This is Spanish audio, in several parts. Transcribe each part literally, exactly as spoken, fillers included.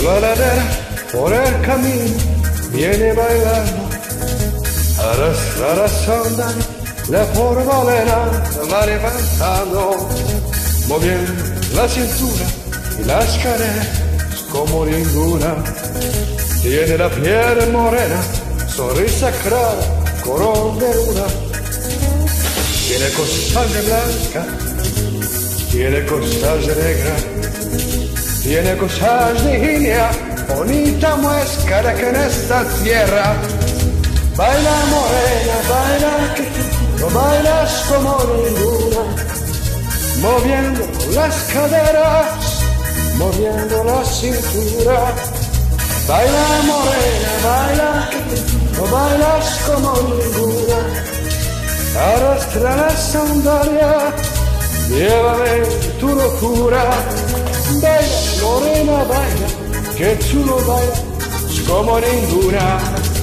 la ladera, por el camino, viene bailando, arrastra la sandalia, la formalera va levantando, moviendo la cintura y las caderas como ninguna. Tiene la piel morena, sonrisa clara, color de luna. Tiene cosas de blanca, tiene cosas de negra, tiene cosas de India, bonita muesca que en esta tierra. Baila morena, baila que tú no bailas como ninguna, moviendo las caderas, moviendo la cintura. Baila morena, baila que tú no bailas como ninguna, arrastra la sandalia, llévame tu locura. Baila morena, baila que tú no bailas como ninguna.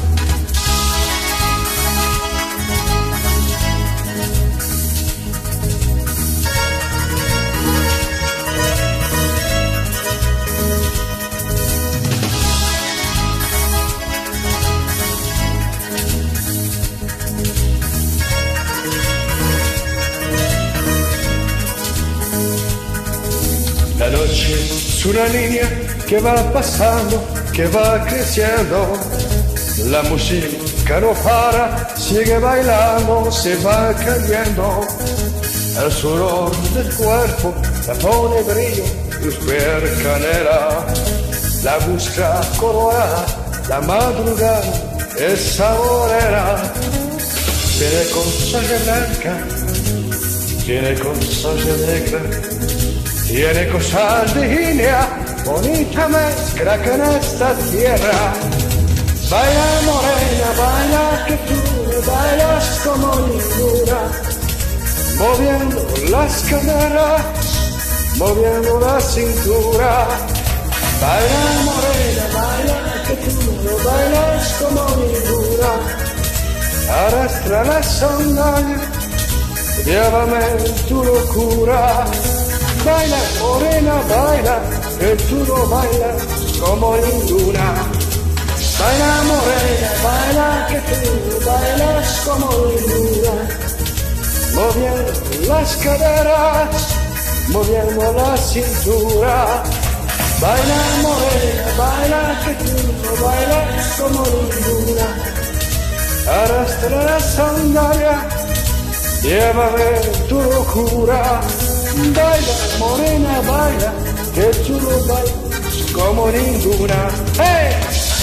La noche es una niña que va pasando, que va creciendo. La música no para, sigue bailando, se va cayendo. El sudor del cuerpo la pone brillo, luz ver canela. La busca colorada, la madrugada es saborera. Tiene cosas de blanca, tiene cosas de negra, tiene cosas de India, bonita mezcla que en esta tierra. Baila morena, baila que tú bailas como ninguna, moviendo las caderas, moviendo la cintura. Baila morena, baila que tú no bailas como ninguna, arrastra la sandalia, llévame tu locura. Baila morena, baila, que tú no bailas como ninguna. Baila morena, baila, que tú no bailas como ninguna, moviendo las caderas, moviendo la cintura. Baila morena, baila, que tú no bailas como ninguna, arrastra la sandalia, llévame tu locura. Baila morena, baila, que tú no bailas como ninguna. ¡Hey!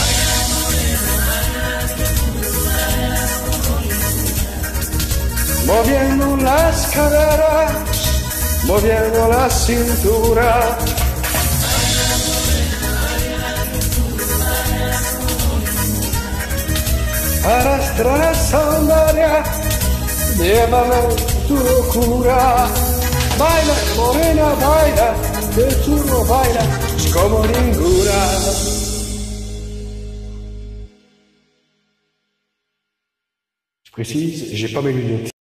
Moviendo las caderas, moviendo la cintura. Arrastra la sandalia, llévame tu locura. Baila morena, baila, que tú no bailas como ninguna. Je précise, j'ai pas mes lunettes.